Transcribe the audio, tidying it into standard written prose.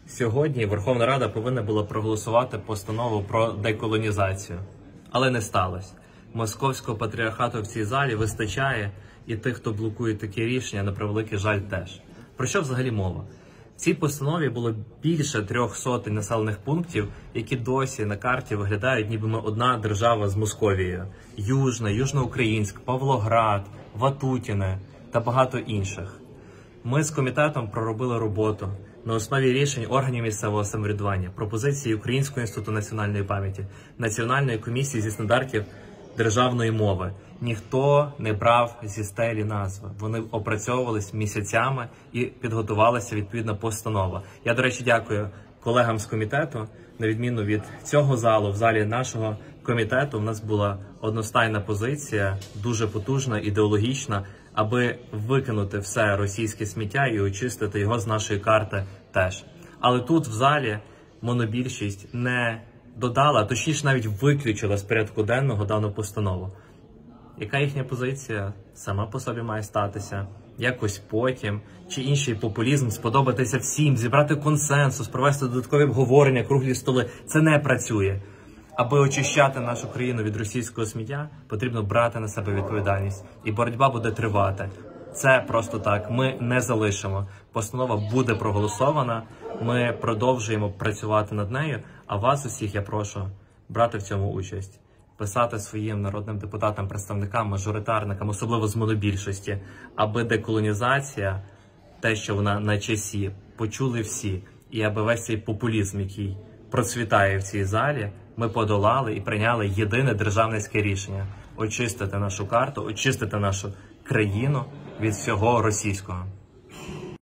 Сьогодні Верховна Рада повинна була проголосувати постанову про деколонізацію. Але не сталося. Московського патріархату в цій залі вистачає, і тих, хто блокує такі рішення, на превеликий жаль, теж. Про що взагалі мова? В цій постанові було більше 300 населених пунктів, які досі на карті виглядають, ніби ми одна держава з Московією. Южна, Южноукраїнськ, Павлоград, Ватутіне та багато інших. Ми з комітетом проробили роботу на основі рішень органів місцевого самоврядування, пропозиції Українського інституту національної пам'яті, Національної комісії зі стандартів державної мови. Ніхто не брав зі стелі назви. Вони опрацьовувались місяцями і підготувалася відповідна постанова. Я, до речі, дякую колегам з комітету. На відміну від цього залу, в залі нашого комітету в нас була одностайна позиція, дуже потужна, ідеологічна, аби викинути все російське сміття і очистити його з нашої карти теж. Але тут в залі монобільшість не додала, а точніше навіть виключила з порядку денного дану постанову. Яка їхня позиція? Сама по собі має статися. Якось потім. Чи інший популізм сподобатися всім, зібрати консенсус, провести додаткові обговорення, круглі столи. Це не працює. Аби очищати нашу країну від російського сміття, потрібно брати на себе відповідальність. І боротьба буде тривати. Це просто так. Ми не залишимо. Постанова буде проголосована. Ми продовжуємо працювати над нею. А вас усіх я прошу брати в цьому участь. Писати своїм народним депутатам, представникам, мажоритарникам, особливо з монобільшості, аби деколонізація, те, що вона на часі, почули всі. І аби весь цей популізм, який процвітає в цій залі, ми подолали і прийняли єдине державницьке рішення – очистити нашу карту, очистити нашу країну від всього російського.